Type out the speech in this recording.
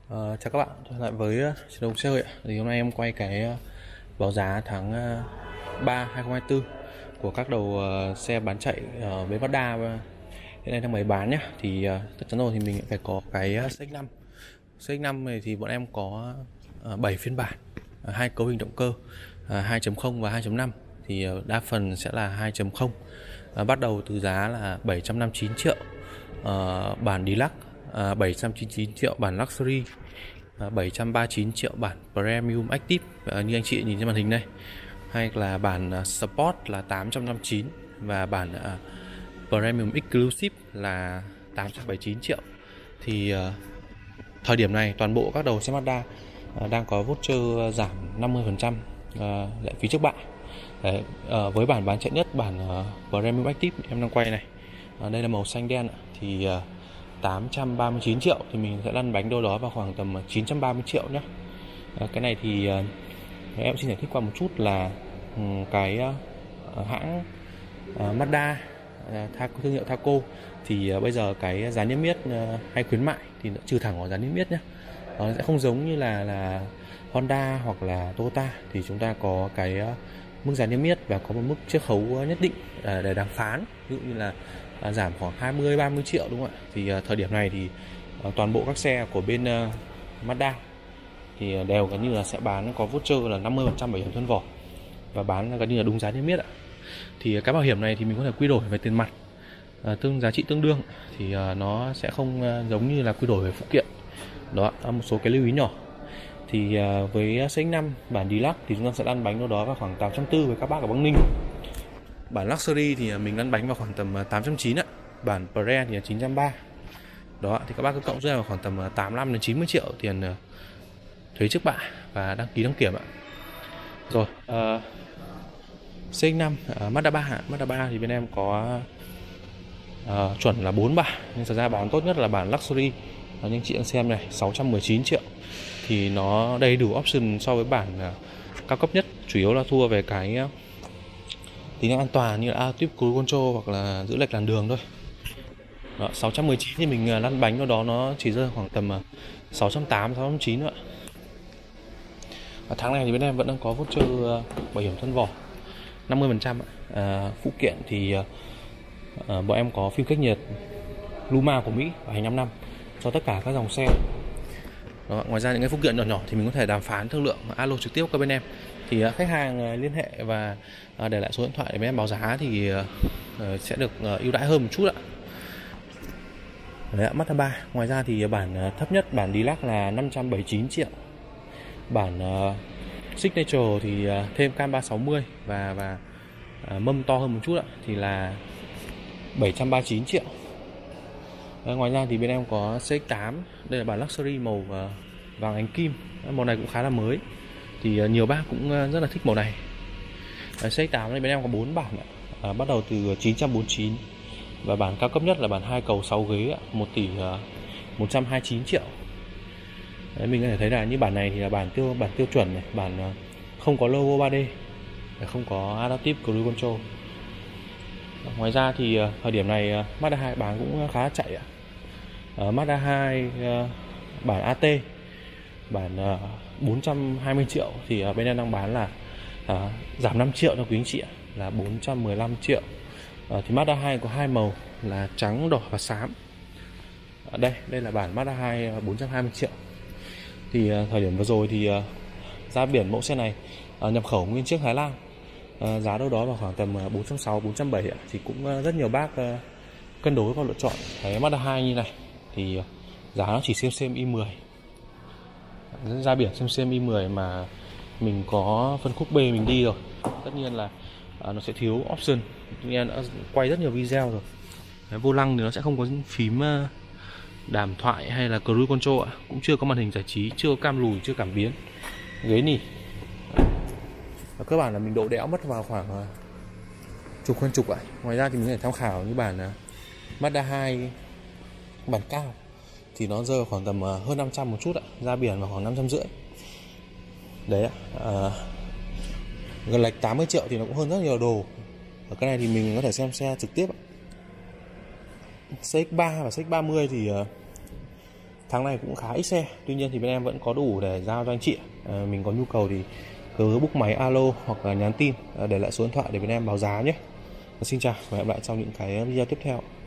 Chào các bạn, trở lại với Truyền động xe hội. Thì hôm nay em quay cái báo giá tháng 3 2024 của các đầu xe bán chạy với Mazda hiện nay đang bày bán nhé. Thì chắc chắn rồi thì mình phải có cái CX-5. CX-5 này thì bọn em có 7 phiên bản, hai cấu hình động cơ 2.0 và 2.5. Thì đa phần sẽ là 2.0. Bắt đầu từ giá là 759 triệu bản Deluxe, 799 triệu bản Luxury, 739 triệu bản Premium Active như anh chị nhìn trên màn hình đây, hay là bản Sport là 859 và bản Premium Exclusive là 879 triệu. Thì thời điểm này toàn bộ các đầu xe Mazda đang có voucher giảm 50% lệ phí trước bạ. Đấy, với bản bán chạy nhất, bản Premium Active em đang quay này, đây là màu xanh đen, thì 839 triệu thì mình sẽ lăn bánh đâu đó vào khoảng tầm 930 triệu nhé. Cái này thì em xin giải thích qua một chút là cái hãng Mazda, thương hiệu Thaco, thì bây giờ cái giá niêm yết hay khuyến mại thì nó trừ thẳng vào giá niêm yết nhé. Nó sẽ không giống như là Honda hoặc là Toyota, thì chúng ta có cái mức giá niêm yết và có một mức chiết khấu nhất định để đàm phán, ví dụ như là giảm khoảng 20-30 triệu, đúng không ạ? Thì thời điểm này thì toàn bộ các xe của bên Mazda thì đều gần như là sẽ bán có voucher là 50% bảo hiểm thân vỏ và bán gần như là đúng giá niêm yết ạ. Thì cái bảo hiểm này thì mình có thể quy đổi về tiền mặt giá trị tương đương, thì nó sẽ không giống như là quy đổi về phụ kiện. Đó, một số cái lưu ý nhỏ. Thì với CX-5 bản Deluxe thì chúng ta sẽ lăn bánh đâu đó vào khoảng 840 với các bác ở Bắc Ninh. Bản Luxury thì mình lăn bánh vào khoảng tầm 890 ạ. Bản Pre thì là 930. Đó, thì các bác cứ cộng ra vào khoảng tầm 85 đến 90 triệu tiền thuế trước bạ và đăng ký đăng kiểm ạ. Rồi, CX-5 Mazda 3, Mazda 3 thì bên em có chuẩn là 4 bản, nhưng thật ra bản tốt nhất là bản Luxury. Nhưng chị đang xem này, 619 triệu thì nó đầy đủ option so với bản cao cấp nhất, chủ yếu là thua về cái tính năng an toàn như là Adaptive Cruise Control hoặc là giữ lệch làn đường thôi. Đó, 619 thì mình lăn bánh đâu đó nó chỉ rơi khoảng tầm 680, 609 nữa. Tháng này thì bên em vẫn đang có voucher bảo hiểm thân vỏ 50%. Phụ kiện thì bọn em có phim cách nhiệt Luma của Mỹ và hành 5 năm cho tất cả các dòng xe. Đó, ngoài ra những cái phụ kiện nhỏ nhỏ thì mình có thể đàm phán thương lượng alo trực tiếp các bên em. Thì khách hàng liên hệ và để lại số điện thoại để bên em báo giá thì sẽ được ưu đãi hơn một chút ạ. Đấy, Mazda 3. Ngoài ra thì bản thấp nhất, bản Deluxe là 579 triệu. Bản Signature thì thêm cam 360 và mâm to hơn một chút ạ, thì là 739 triệu. Ngoài ra thì bên em có CX-8, đây là bản Luxury màu vàng ánh kim. Màu này cũng khá là mới, thì nhiều bác cũng rất là thích màu này. CX-8 này bên em có 4 bản bắt đầu từ 949 và bản cao cấp nhất là bản 2 cầu 6 ghế 1 tỷ 129 triệu. Đấy, mình có thể thấy là như bản này thì là bản tiêu chuẩn này, bản không có logo 3D, không có Adaptive Cruise Control. Ngoài ra thì thời điểm này Mazda 2 bán cũng khá là chạy ạ. Mazda 2 bản AT, bản 420 triệu thì bên em đang bán là giảm 5 triệu cho quý anh chị ạ, là 415 triệu. Thì Mazda 2 có hai màu là trắng, đỏ và xám. Đây là bản Mazda 2 420 triệu. Thì thời điểm vừa rồi thì giá biển mẫu xe này nhập khẩu nguyên chiếc Thái Lan, giá đâu đó vào khoảng tầm 460, 470 ạ. Thì cũng rất nhiều bác cân đối và lựa chọn cái Mazda 2 như này. Thì giá nó chỉ xem i10, ra biển xem i10 mà mình có phân khúc B mình đi rồi, tất nhiên là nó sẽ thiếu option. Em đã quay rất nhiều video rồi. Cái vô lăng thì nó sẽ không có phím đàm thoại hay là cruise control ạ, cũng chưa có màn hình giải trí, chưa có cam lùi, chưa cảm biến. Ghế nỉ cơ bản là mình độ đẽo mất vào khoảng chục hơn chục ạ. Ngoài ra thì mình có thể tham khảo như bản Mazda 2 bản cao thì nó rơi khoảng tầm hơn 500 một chút ạ, ra biển vào khoảng 550. Đấy ạ. Gần lệch 80 triệu thì nó cũng hơn rất nhiều đồ. Ở cái này thì mình có thể xem xe trực tiếp ạ. CX-3 và CX-30 thì tháng này cũng khá ít xe, tuy nhiên thì bên em vẫn có đủ để giao cho anh chị. Mình có nhu cầu thì cứ book máy alo hoặc là nhắn tin để lại số điện thoại để bên em báo giá nhé. Xin chào và hẹn gặp lại trong những cái video tiếp theo.